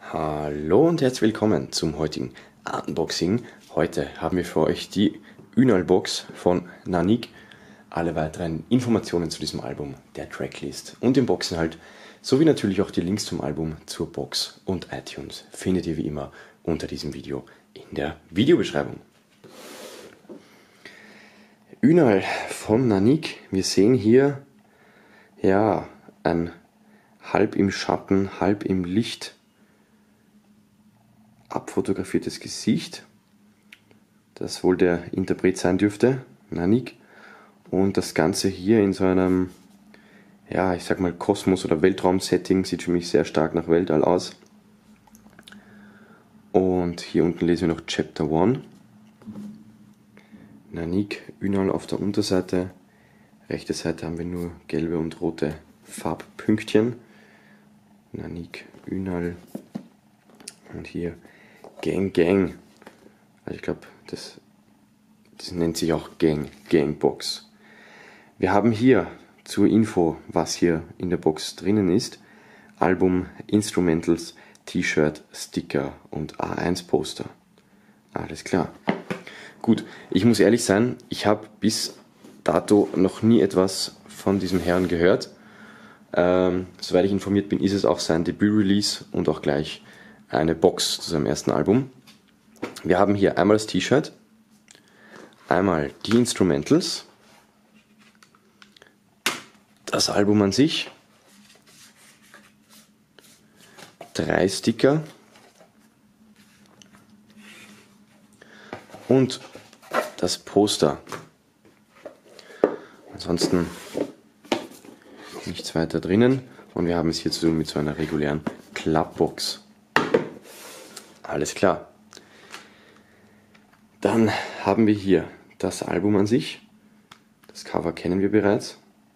Hallo und herzlich willkommen zum heutigen Unboxing. Heute haben wir für euch die Ünal-Box von Nanik. Alle weiteren Informationen zu diesem Album, der Tracklist und dem Boxinhalt, sowie natürlich auch die Links zum Album, zur Box und iTunes findet ihr wie immer unter diesem Video in der Videobeschreibung. Ünal von Nanik. Wir sehen hier ja ein halb im Schatten, halb im Licht abfotografiertes Gesicht, das wohl der Interpret sein dürfte, Nanik, und das Ganze hier in so einem, ja, ich sag mal Kosmos- oder Weltraum-Setting, sieht für mich sehr stark nach Weltall aus. Und hier unten lesen wir noch Chapter 1. Nanik, Ünal auf der Unterseite, rechte Seite haben wir nur gelbe und rote Farbpünktchen. Nanik, Ünal und hier Gang Gang. Also ich glaube, das nennt sich auch Gang Box. Wir haben hier zur Info, was hier in der Box drinnen ist: Album, Instrumentals, T-Shirt, Sticker und A1 Poster. Alles klar. Gut, ich muss ehrlich sein, ich habe bis dato noch nie etwas von diesem Herrn gehört. Soweit ich informiert bin, ist es auch sein Debüt-Release und auch gleich eine Box zu seinem ersten Album. Wir haben hier einmal das T-Shirt, einmal die Instrumentals, das Album an sich, 3 Sticker und das Poster. Ansonsten nichts weiter drinnen und wir haben es hier zu tun mit so einer regulären Klappbox. Alles klar. Dann haben wir hier das Album an sich. Das Cover kennen wir bereits.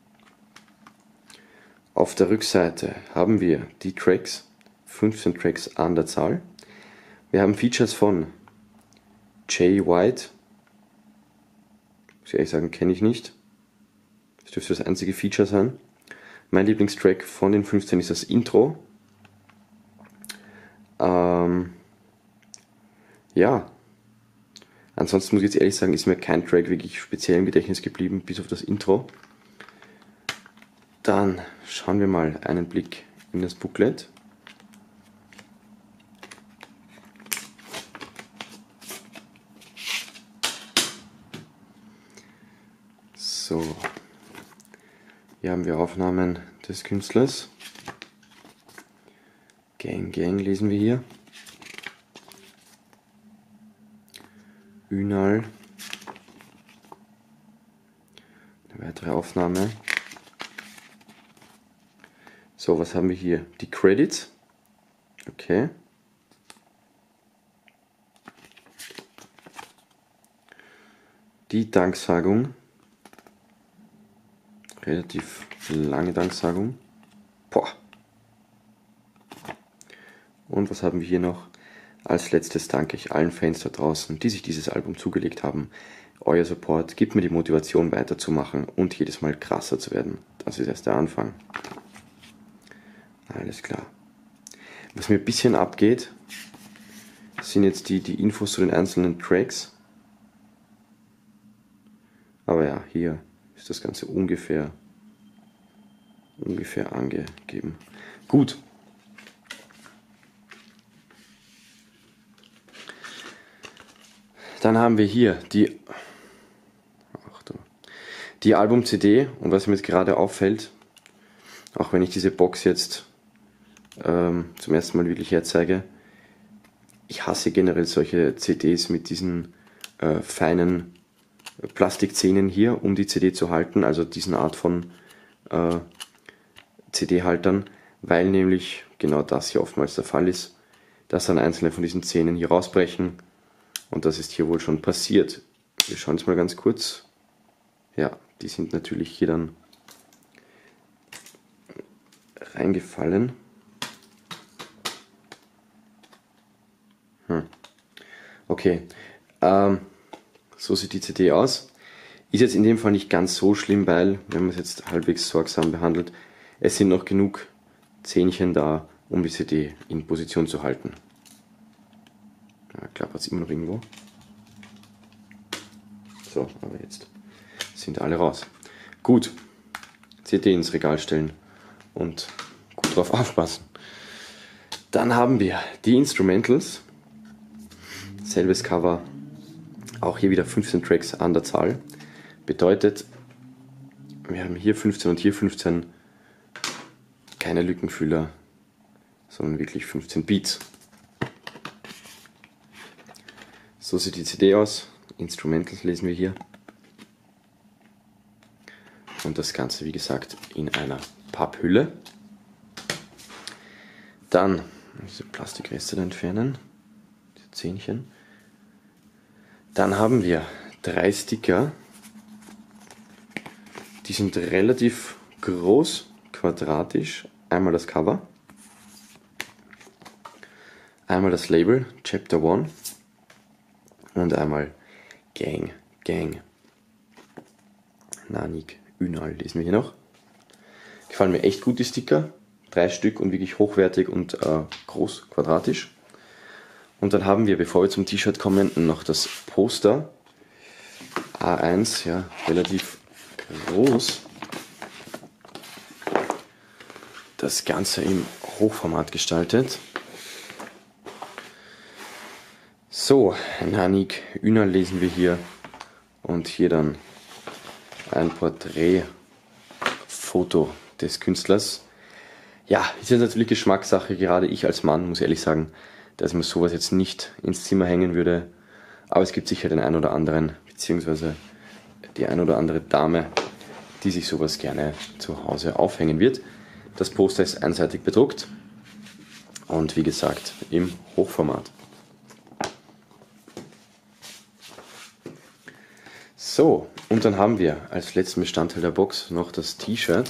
Auf der Rückseite haben wir die Tracks, 15 Tracks an der Zahl. Wir haben Features von Jay White. Muss ich ehrlich sagen, kenne ich nicht. Das dürfte das einzige Feature sein. Mein Lieblingstrack von den 15 ist das Intro. Ja, ansonsten muss ich jetzt ehrlich sagen, ist mir kein Track wirklich speziell im Gedächtnis geblieben, bis auf das Intro. Dann schauen wir mal einen Blick in das Booklet. So, hier haben wir Aufnahmen des Künstlers. Gang Gang lesen wir hier. Ünal. Eine weitere Aufnahme. So, was haben wir hier? Die Credits. Okay. Die Danksagung. Relativ lange Danksagung. Boah. Und was haben wir hier noch? Als letztes danke ich allen Fans da draußen, die sich dieses Album zugelegt haben. Euer Support gibt mir die Motivation weiterzumachen und jedes Mal krasser zu werden. Das ist erst der Anfang. Alles klar. Was mir ein bisschen abgeht, sind jetzt die Infos zu den einzelnen Tracks. Aber ja, hier ist das Ganze ungefähr angegeben. Gut. Dann haben wir hier die Album-CD, und was mir jetzt gerade auffällt, auch wenn ich diese Box jetzt zum ersten Mal wirklich herzeige, ich hasse generell solche CDs mit diesen feinen Plastikzähnen hier, um die CD zu halten, also diesen Art von CD-Haltern, weil nämlich genau das hier oftmals der Fall ist, dass dann einzelne von diesen Zähnen hier rausbrechen. Und das ist hier wohl schon passiert. Wir schauen es mal ganz kurz. Ja, die sind natürlich hier dann reingefallen. Okay, so sieht die CD aus. Ist jetzt in dem Fall nicht ganz so schlimm, weil, wenn man es jetzt halbwegs sorgsam behandelt, es sind noch genug Zähnchen da, um die CD in Position zu halten. Ja, klappert es immer noch irgendwo. So, aber jetzt sind alle raus. Gut, CD ins Regal stellen und gut drauf aufpassen. Dann haben wir die Instrumentals. Selbes Cover, auch hier wieder 15 Tracks an der Zahl. Bedeutet, wir haben hier 15 und hier 15, keine Lückenfüller, sondern wirklich 15 Beats. So sieht die CD aus. Instrumentals lesen wir hier. Und das Ganze, wie gesagt, in einer Papphülle. Dann diese Plastikreste entfernen, diese Zähnchen. Dann haben wir 3 Sticker. Die sind relativ groß, quadratisch. Einmal das Cover, einmal das Label, Chapter 1 und einmal Gang, Gang. Nanik, Ünal lesen wir hier noch. Gefallen mir echt gut die Sticker. 3 Stück und wirklich hochwertig und groß, quadratisch. Und dann haben wir, bevor wir zum T-Shirt kommen, noch das Poster. A1, ja, relativ groß. Das Ganze im Hochformat gestaltet. So, Nanik Ünal lesen wir hier. Und hier dann ein Porträtfoto des Künstlers. Ja, ist jetzt natürlich Geschmackssache, gerade ich als Mann muss ehrlich sagen, dass mir sowas jetzt nicht ins Zimmer hängen würde. Aber es gibt sicher den einen oder anderen, beziehungsweise die ein oder andere Dame, die sich sowas gerne zu Hause aufhängen wird. Das Poster ist einseitig bedruckt und wie gesagt im Hochformat. So, und dann haben wir als letzten Bestandteil der Box noch das T-Shirt.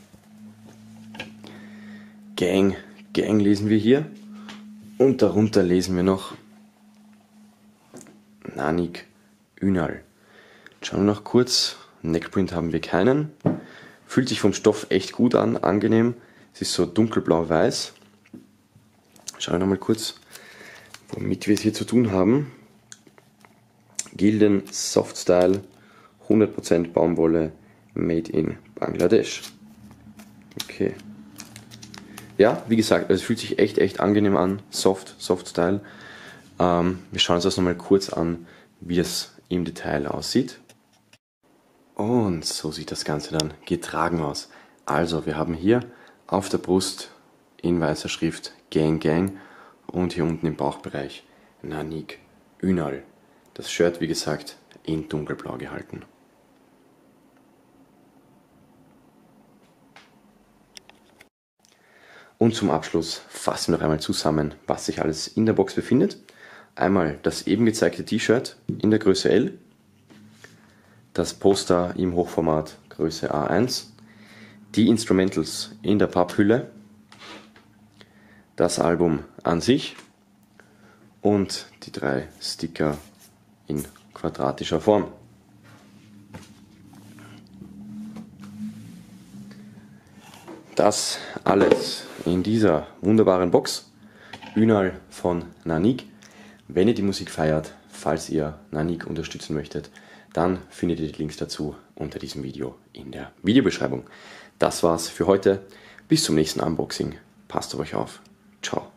Gang, Gang lesen wir hier. Und darunter lesen wir noch Nanik Ünal. Schauen wir noch kurz. Neckprint haben wir keinen. Fühlt sich vom Stoff echt gut an, angenehm. Es ist so dunkelblau-weiß. Schauen wir noch mal kurz, womit wir es hier zu tun haben. Gildan Soft Style, 100% Baumwolle, made in Bangladesch. Okay. Ja, wie gesagt, es fühlt sich echt angenehm an. Soft Style. Wir schauen uns das nochmal kurz an, wie es im Detail aussieht. Und so sieht das Ganze dann getragen aus. Also, wir haben hier auf der Brust in weißer Schrift Gang Gang und hier unten im Bauchbereich Nanik Ünal. Das Shirt, wie gesagt, in dunkelblau gehalten. Und zum Abschluss fassen wir noch einmal zusammen, was sich alles in der Box befindet. Einmal das eben gezeigte T-Shirt in der Größe L, das Poster im Hochformat Größe A1, die Instrumentals in der Papphülle, das Album an sich und die 3 Sticker in quadratischer Form. Das alles in dieser wunderbaren Box. Ünal von Nanik. Wenn ihr die Musik feiert, falls ihr Nanik unterstützen möchtet, dann findet ihr die Links dazu unter diesem Video in der Videobeschreibung. Das war's für heute. Bis zum nächsten Unboxing. Passt auf euch auf. Ciao.